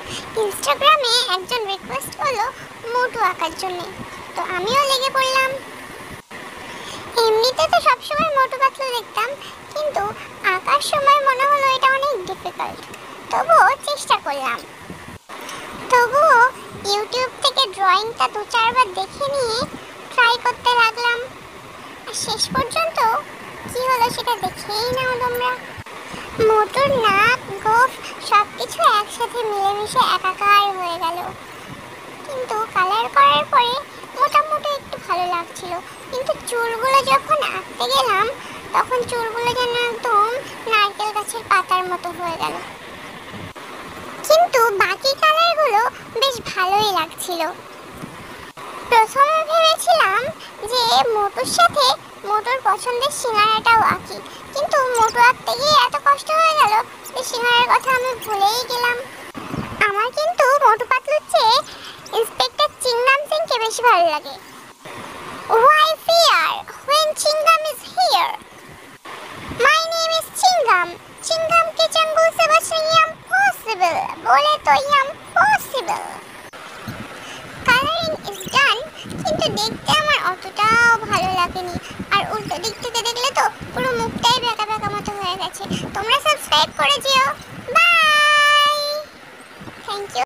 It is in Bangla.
ইনস্টাগ্রামে একজন রিকোয়েস্ট করলো মোটু আঁকার জন্য, তো আমিও লেগে পড়লাম। এমনিতে তো সবসময় মোটু পাতলু দেখতাম, কিন্তু আঁকার সময় মনে হলো এটা অনেক ডিফিকাল্ট, তবুও চেষ্টা করলাম। তবুও ইউটিউব থেকে ড্রয়িংটা 2-4 বার দেখে নিয়ে ট্রাই করতে লাগলাম। আর শেষ পর্যন্ত কি হলো সেটা দেখেই নাও তোমরা। মোটুর নাক, গোঁফ সবকিছু একসাথে মিলেমিশে একাকার হয়ে গেল, কিন্তু কালার করার পরে মোটামুটি একটু ভালো লাগছিল। কিন্তু চুলগুলো যখন আঁকতে গেলাম তখন চুলগুলো যেন একদম নারকেল গাছের পাতার মতো হয়ে গেল। কিন্তু বাকি কালারগুলো বেশ ভালোই লাগছিল। প্রথমে ভেবেছিলাম যে মোটুর সাথে মোটুর পছন্দের সিঙ্গারাটাও আঁকি, কিন্তু মোটু আঁকতে গিয়ে এত কষ্ট হয়ে গেল যে সিঙ্গারার কথা আমি ভুলেই গেলাম। আমার কিন্তু মোটু পাতলুর চেয়ে ইন্সপেক্টর চিংগাম সিংকে বেশি ভালো লাগে। Why fear when Chingam is here? My name is Chingam. Chingam के चंगुल से बचना impossible. बोले तो impossible. Coloring is done, কিন্তু দেখতে আমার অতটাও ভালো লাগেনি। আর উল্টো দিক থেকে দেখলে তো পুরো মুখটাই বেঁকা বেঁকা মতো হয়ে গেছে। তোমরা সাবস্ক্রাইব করে যেও।